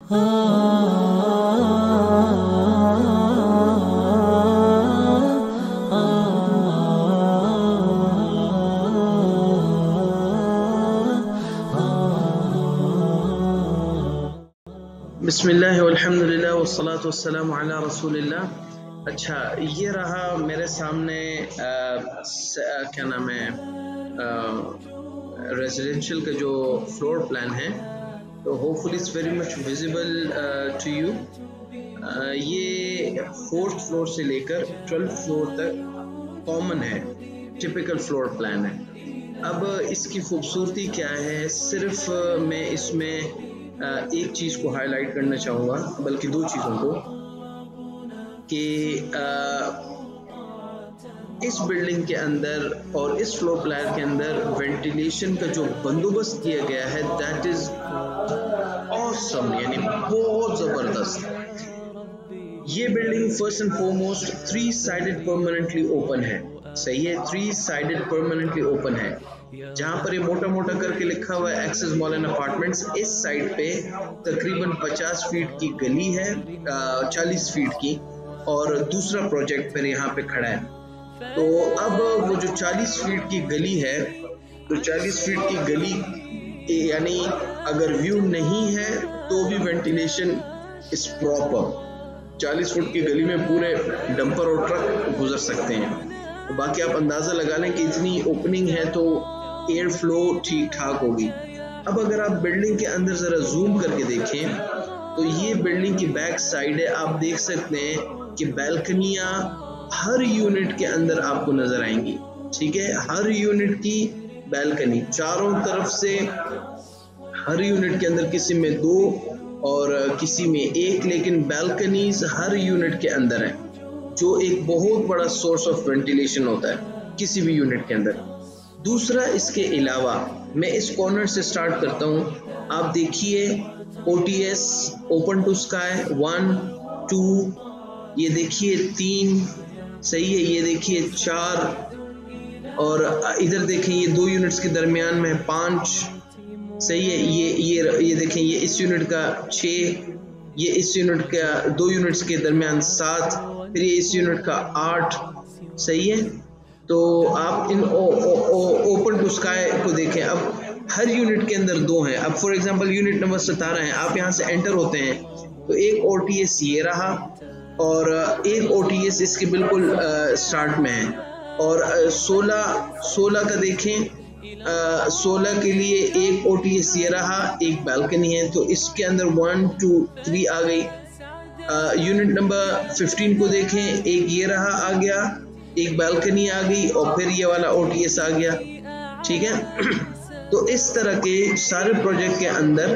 बिस्मिल्लाह वल्हम्दुलिल्लाह वस्सलातु वस्सलामु अला रसूलिल्लाह। अच्छा, ये रहा मेरे सामने क्या नाम है, रेजिडेंशियल का जो फ्लोर प्लान है, तो hopefully it's very much visible to you. ये 4th फ्लोर से लेकर 12th फ्लोर तक कॉमन है, टिपिकल फ्लोर प्लान है। अब इसकी खूबसूरती क्या है, सिर्फ मैं इसमें एक चीज़ को हाईलाइट करना चाहूँगा, बल्कि 2 चीज़ों को, कि इस बिल्डिंग के अंदर और इस फ्लोर प्लान के अंदर वेंटिलेशन का जो बंदोबस्त किया गया है, दैट इज़ ऑसम, यानी बहुत ज़बरदस्त। ये building first and foremost 3 sided permanently open है। सही है, 3 साइडेड परमानेंटली ओपन है। जहां पर ये मोटा मोटा करके लिखा हुआ है एक्सेस मॉल एंड अपार्टमेंट्स, इस साइड पे तकरीबन 50 फीट की गली है, 40 फीट की, और दूसरा प्रोजेक्ट फिर यहाँ पे खड़ा है। तो अब वो जो 40 फीट की गली है, तो 40 फीट की गली यानी अगर व्यू नहीं है तो भी वेंटिलेशन इज प्रॉपर। 40 फुट की गली में पूरे डंपर और ट्रक गुजर सकते हैं। बाकी आप अंदाज़ा लगा लें कि इतनी ओपनिंग है तो एयर फ्लो ठीक ठाक होगी। अब अगर आप बिल्डिंग के अंदर ज़रा जूम करके देखें तो ये बिल्डिंग की बैक साइड है। आप देख सकते हैं कि बैल्कनियाँ हर यूनिट के अंदर आपको नज़र आएंगी। ठीक है, हर यूनिट की बैल्कनी चारों तरफ से, हर यूनिट के अंदर किसी में 2 और किसी में 1, लेकिन बैल्कनीज हर यूनिट के अंदर है, जो एक बहुत बड़ा सोर्स ऑफ वेंटिलेशन होता है किसी भी यूनिट के अंदर। दूसरा, इसके अलावा मैं इस कॉर्नर से स्टार्ट करता हूँ। आप देखिए OTS ओपन टू स्काई 1 2, ये देखिए 3, सही है, ये देखिए 4, और इधर देखें ये 2 यूनिट्स के दरमियान में 5, सही है, ये देखें ये इस यूनिट का 6, ये इस यूनिट का 2 यूनिट्स के दरमियान 7, फिर ये इस यूनिट का 8, सही है। तो आप इन ओपन टू स्काई को देखें। अब हर यूनिट के अंदर 2 हैं। अब फॉर एग्जांपल यूनिट नंबर 17 है, आप यहाँ से एंटर होते हैं तो एक OTS ये रहा और एक OTS इसके बिल्कुल स्टार्ट में है, और 16 का देखें, 16 के लिए एक OTS ये रहा, एक बैल्कनी है, तो इसके अंदर 1 2 3 आ गई। यूनिट नंबर 15 को देखें, एक ये रहा आ गया, एक बैल्कनी आ गई, और फिर ये वाला OTS आ गया। ठीक है तो इस तरह के सारे प्रोजेक्ट के अंदर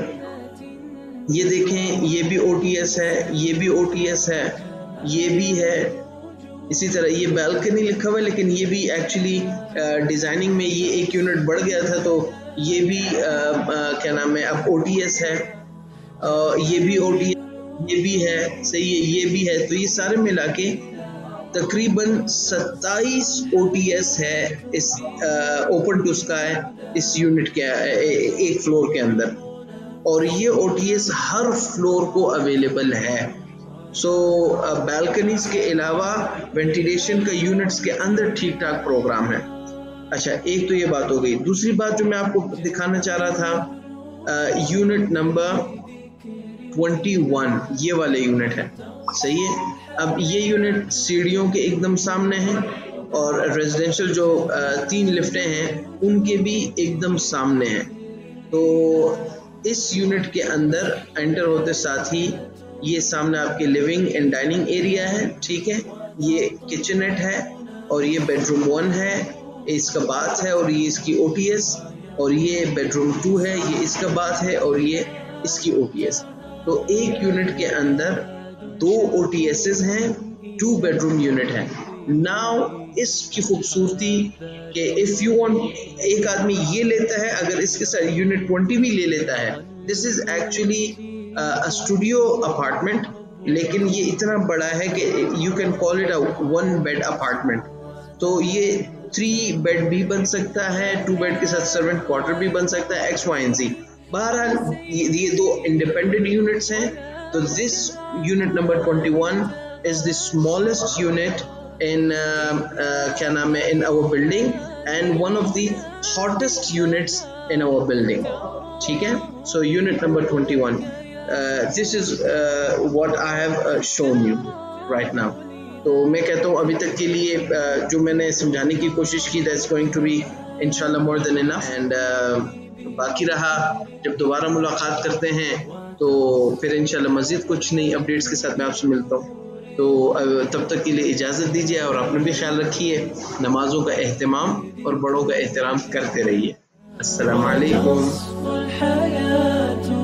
ये देखें, ये भी OTS है, ये भी OTS है, ये भी है। इसी तरह ये बैल्कनी लिखा हुआ है, लेकिन ये भी एक्चुअली डिजाइनिंग में ये एक यूनिट बढ़ गया था, तो ये भी क्या नाम है, अब OTS है। ये भी OTS, ये भी है, सही है, ये भी है। तो ये सारे मिला के तकरीबन 27 OTS है इस ओपन टू स्काई इस यूनिट के एक फ्लोर के अंदर, और ये OTS हर फ्लोर को अवेलेबल है। सो बैल्कनीज के अलावा वेंटिलेशन का यूनिट्स के अंदर ठीक ठाक प्रोग्राम है। अच्छा, एक तो ये बात हो गई। दूसरी बात जो मैं आपको दिखाना चाह रहा था, यूनिट नंबर 21 ये वाले यूनिट है, सही है। अब ये यूनिट सीढ़ियों के एकदम सामने है, और रेजिडेंशियल जो 3 लिफ्टें हैं उनके भी एकदम सामने हैं। तो इस यूनिट के अंदर एंटर होते साथ ही ये सामने आपके लिविंग एंड डाइनिंग एरिया है। ठीक है, ये किचननेट है, और ये बेडरूम 1 है, इसका बाथ है, और ये इसकी OTS, और ये बेडरूम 2 है, ये इसका बाथ है, और ये इसकी OTS। तो एक यूनिट के अंदर 2 OTSs हैं, 2 बेडरूम यूनिट है। नाउ इसकी खूबसूरती कि इफ यू वांट, एक आदमी ये लेता है, अगर इसके साथ यूनिट 20 भी ले लेता है, this is actually a studio apartment, लेकिन ये इतना बड़ा है कि you can call it a 1 bed apartment. तो ये 3 बेड भी बन सकता है, 2 बेड के साथ सर्वेंट क्वार्टर भी बन सकता है, XYZ। बहरहाल ये दो इंडिपेंडेंट यूनिट्स हैं। तो this unit number 21 is the smallest unit in क्या नाम है in our building and one of the hottest units in our building। ठीक है, so unit number 21 this is what I have shown you right now। तो मैं कहता हूँ अभी तक के लिए जो मैंने समझाने की कोशिश की that's going to be inshallah more than enough and बाकी रहा जब दोबारा मुलाकात करते हैं तो फिर इंशाल्लाह मज़ीद कुछ नई अपडेट्स के साथ मैं आपसे मिलता हूँ। तो तब तक के लिए इजाज़त दीजिए और अपना भी ख्याल रखिए, नमाजों का एहतमाम और बड़ों का एहतराम करते रहिए। अस्सलाम वालेकुम।